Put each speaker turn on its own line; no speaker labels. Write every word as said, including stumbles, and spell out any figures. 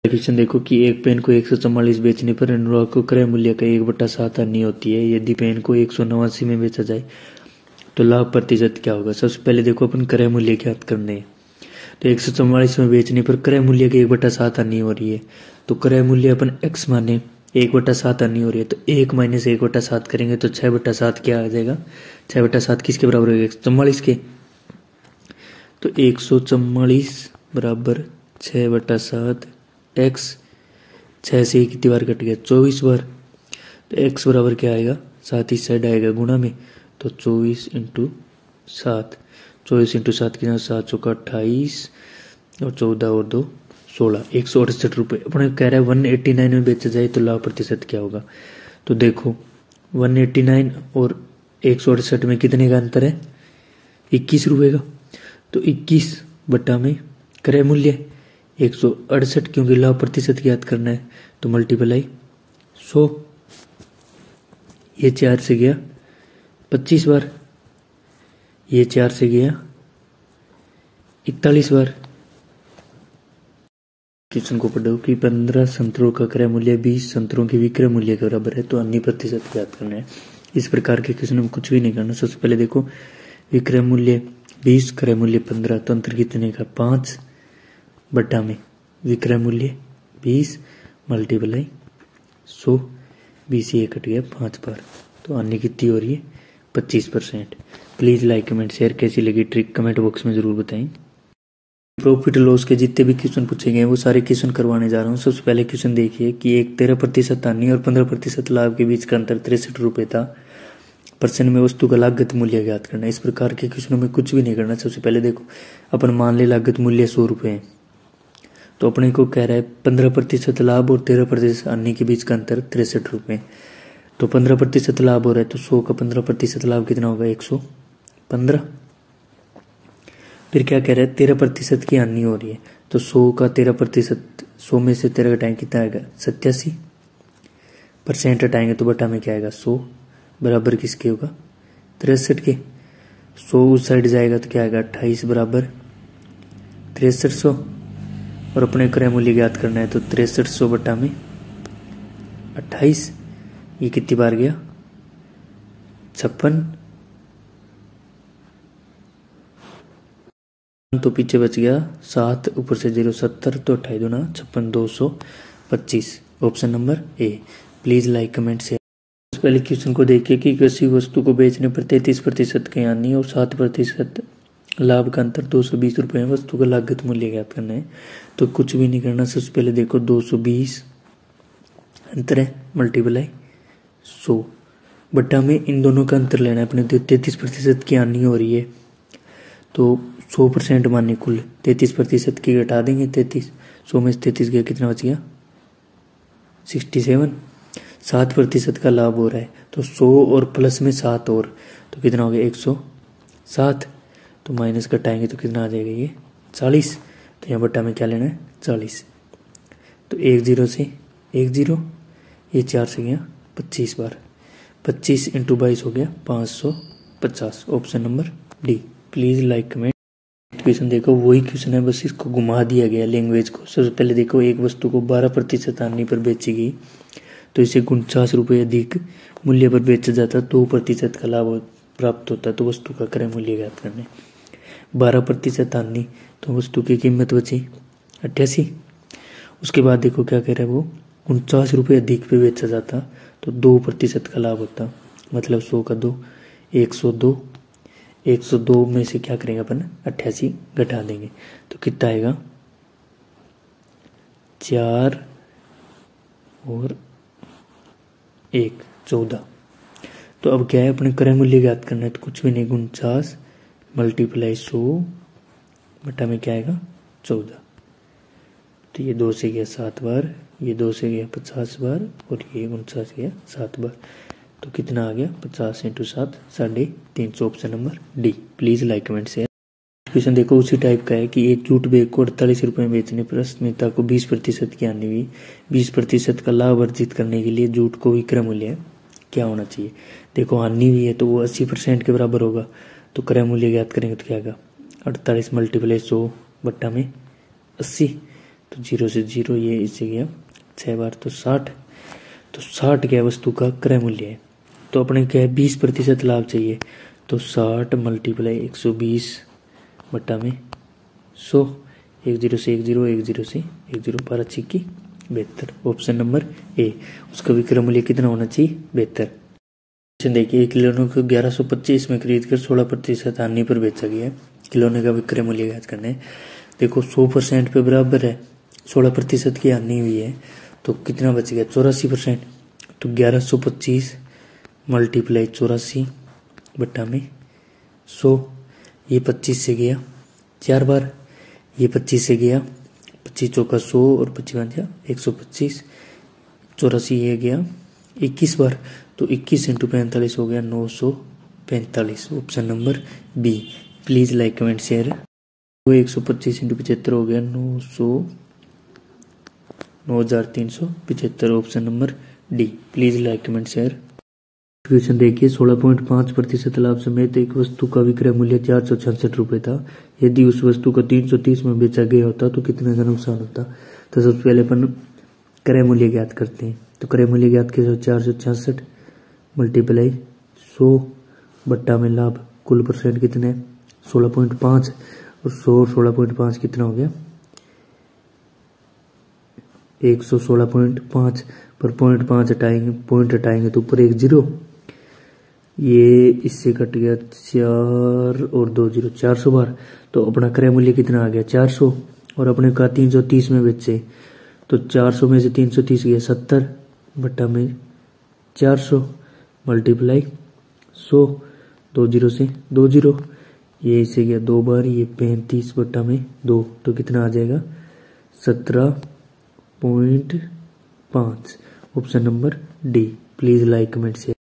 Question देखो कि एक पेन को एक सौ चौवालीस बेचने पर अनुराग को क्रय मूल्य का एक बट्टा सात आनी होती है। यदि पेन को एक सौ नवासी में बेचा जाए तो लाभ प्रतिशत क्या होगा। सबसे पहले देखो अपन क्रय मूल्य ज्ञात करने हैं। तो एक सौ चौवालीस में बेचने पर क्रय मूल्य की एक बट्टा सात आनी हो रही है। तो क्रय मूल्य अपन एक्स माने एक बट्टा सात आनी हो रही है, तो एक माइनस एक बट्टा सात करेंगे तो छः बट्टा सात क्या आ जाएगा। छः बट्टा सात किसके बराबर होगा, एक सौ चौवालीस के। तो एक सौ चौवालीस बराबर छः बट्टा सात एक्स, छः से कितनी बार कट गया, चौबीस बार। तो एक्स बराबर क्या आएगा, सात इस साइड आएगा गुणा में, तो चौबीस इंटू सात, चौबीस इंटू सात कितना, सात चौका अट्ठाईस और चौदह और दो सोलह, एक सौ अड़सठ रुपये। अपने कह रहा है वन एट्टी नाइन में बेचा जाए तो लाभ प्रतिशत क्या होगा। तो देखो वन एट्टी नाइन और एक सौ अड़सठ में कितने का अंतर है, इक्कीस रुपये का। तो इक्कीस बट्टा में क्रय मूल्य एक सौ अड़सठ, क्योंकि लाभ प्रतिशत याद करना है तो मल्टीप्लाई सौ, ये चार से गया पच्चीस बार, ये चार से गया इकतालीस बार। क्वेश्चन को पढ़ो कि पंद्रह संतरों का क्रय मूल्य बीस संतरों के विक्रय मूल्य के बराबर है, तो अन्य प्रतिशत याद करना है। इस प्रकार के क्वेश्चन में कुछ भी नहीं करना। सबसे पहले देखो विक्रय मूल्य बीस, क्रय मूल्य पंद्रह, तो अंतर कितने का, पाँच बट्टा में विक्रय मूल्य बीस मल्टीप्लाई सौ, बीस ये कट गया पाँच बार, तो अन्य कितनी हो रही है, पच्चीस percent. Please like comment share, कैसी लगी ट्रिक कमेंट बॉक्स में ज़रूर बताएं। प्रॉफिट लॉस के जितने भी क्वेश्चन पूछे गए हैं वो सारे क्वेश्चन करवाने जा रहा हूँ। सबसे पहले क्वेश्चन देखिए कि एक तेरह प्रतिशत हानि और पंद्रह प्रतिशत लाभ के बीच का अंतर तिरसठ रुपये था। परसेंट में वस्तु का लागत मूल्य ज्ञात करना। इस प्रकार के क्वेश्चनों में कुछ भी नहीं करना। सबसे पहले देखो अपन मान ले लागत मूल्य सौ रुपये है, तो अपने को कह रहा है पंद्रह प्रतिशत लाभ और तेरह प्रतिशत हानि के बीच का अंतर तिरसठ रुपये। तो पंद्रह प्रतिशत लाभ हो रहा है तो सौ का पंद्रह प्रतिशत लाभ कितना होगा, एक सौ पंद्रह। फिर क्या कह रहा है, तेरह प्रतिशत की हानि हो रही है, तो सौ का तेरह प्रतिशत, सौ में से तेरह घटाएंगे कितना आएगा, सत्तासी परसेंट हटाएंगे तो बटा में क्या आएगा, सौ बराबर किसके होगा, तिरसठ के। सौ उस साइड जाएगा तो क्या आएगा, अट्ठाईस बराबर तिरसठ सौ, और अपने क्रय मूल्य ज्ञात करना है तो तिरसठ सौ बटा में अट्ठाईस, ये कितनी बार गया, छप्पन, तो पीछे बच गया सात, ऊपर से जीरो सत्तर, तो अट्ठाईस दूना छप्पन, दो सौ पच्चीस। Option number A. Please like comment share. पहले क्वेश्चन को देखिए कि किसी वस्तु को बेचने पर तैतीस प्रतिशत की हानि और सात प्रतिशत लाभ का अंतर दो सौ बीस रुपये है। वस्तु का लागत मूल्य ज्ञात करना है, तो कुछ भी नहीं करना। सबसे पहले देखो दो सौ बीस अंतर है, मल्टीप्लाई सौ बट्टा में इन दोनों का अंतर लेना है अपने। तैतीस प्रतिशत की हानि हो रही है तो सौ परसेंट माने कुल तैतीस प्रतिशत की घटा देंगे, तैतीस सौ में से तैतीस गया कितना बच गया, सिक्सटी सेवन। सात प्रतिशत का लाभ हो रहा है तो सौ और प्लस में सात और, तो कितना हो गया, एक सौ सात। तो माइनस घटाएंगे तो कितना आ जाएगा, ये चालीस। तो यहाँ बट्टा में क्या लेना है, चालीस। तो एक जीरो से एक जीरो, ये चार से गया पच्चीस बार, पच्चीस इंटू बाईस हो गया पाँच सौ पचास। Option number D. Please like comment. Question देखो वही क्वेश्चन है, बस इसको घुमा दिया गया लैंग्वेज को। सबसे पहले देखो एक वस्तु को बारह प्रतिशत हानि पर बेची गई तो इसे उनचास रुपये अधिक मूल्य पर बेचा जाता, दो प्रतिशत का लाभ प्राप्त होता, तो वस्तु का क्रय मूल्य ज्ञात करना है। बारह प्रतिशत हानि तो वस्तु की कीमत बची अट्ठासी। उसके बाद देखो क्या कह रहा है, वो उनचास रुपये अधिक पे बेचा जाता तो दो प्रतिशत का लाभ होता, मतलब सौ का दो, एक सौ दो। एक सौ दो में से क्या करेंगे अपन, अट्ठासी घटा देंगे तो कितना आएगा, चार और एक चौदह। तो अब क्या है, अपने क्रय मूल्य ज्ञात करना है, तो कुछ भी नहीं, उनचास मल्टीप्लाई सौ बटा में क्या आएगा, चौदह। तो ये दो से गया सात बार, ये दो से गया पचास बार, और ये उनचास गया सात बार, तो कितना आ गया, पचास इंटू सात, साढ़े तीन सौ। Option number D. Please like comment share. Question देखो उसी टाइप का है कि एक जूट बैग को अड़तालीस रुपये में बेचने पर अस्मिता को बीस प्रतिशत की हानि हुई। बीस प्रतिशत का लाभ अर्जित करने के लिए जूट को विक्रय मूल्य क्या होना चाहिए। देखो हानि हुई है तो वो अस्सी परसेंट के बराबर होगा, तो क्रय मूल्य ज्ञात करेंगे तो क्या आएगा, अड़तालीस मल्टीप्लाई सौ बट्टा में अस्सी, तो जीरो से जीरो, ये इससे गया छः बार तो साठ। तो साठ क्या वस्तु का क्रय मूल्य है, तो अपने क्या है बीस प्रतिशत लाभ चाहिए, तो साठ मल्टीप्लाई एक सौ बीस बट्टा में सौ, एक जीरो से एक जीरो, एक जीरो से एक जीरो, बारह छिक्की बेहतर। ऑप्शन नंबर ए, उसका विक्रय मूल्य कितना होना चाहिए, बेहतर। देखिए खिलौनों को ग्यारह सौ पच्चीस में खरीद कर सोलह प्रतिशत हानि पर बेचा गया है। खिलौने का विक्रय मूल्य ज्ञात करना है। देखो सौ परसेंट पे बराबर है, सोलह प्रतिशत की हानि हुई है, तो कितना बच गया, चौरासी परसेंट। तो ग्यारह सौ पच्चीस मल्टीप्लाई चौरासी बट्टा में सौ, ये पच्चीस से गया चार बार, ये पच्चीस से गया पच्चीस चौका सौ और पच्चीस गया एक सौ पच्चीस, चौरासी ये गया इक्कीस बार, तो इक्कीस इंटू पैंतालीस हो गया नौ सौ पैंतालीस। Option number B. Please like comment share. वो एक सौ पच्चीस इंटू पचहत्तर हो गया नौ सौ नौ हजार तीन सौ पिछहत्तर। Option number D. Please like comment share. Question देखिए, सोलह पॉइंट पाँच प्रतिशत लाभ समेत एक वस्तु का विक्रय मूल्य चार सौ छियासठ रुपये था। यदि उस वस्तु को तीन सौ तीस में बेचा गया होता तो कितने का नुकसान होता। तो सबसे पहले अपन क्रय मूल्य ज्ञात करते हैं। तो क्रय मूल्य ज्ञात कैसे, चार सौ छियासठ मल्टीप्लाई सौ बट्टा में लाभ, कुल परसेंट कितने सोलह पॉइंट पाँच, और सौ सोलह पॉइंट पाँच कितना हो गया एक सौ सोलह पॉइंट पाँच, पर पॉइंट पाँच हटाएंगे, पॉइंट हटाएंगे तो ऊपर एक जीरो, ये इससे कट गया चार और दो जीरो, चार सौ बार। तो अपना क्रय मूल्य कितना आ गया चार सौ, और अपने का तीन सौ तीस में बेचे, तो चार सौ में से तीन सौ तीस गया सत्तर बट्टा में चार सौ मल्टीप्लाई सौ, दो जीरो से दो जीरो, ये इसे गया दो बार, ये पैंतीस बट्टा में दो, तो कितना आ जाएगा सत्रह पॉइंट पाँच। Option number D. Please like comment share.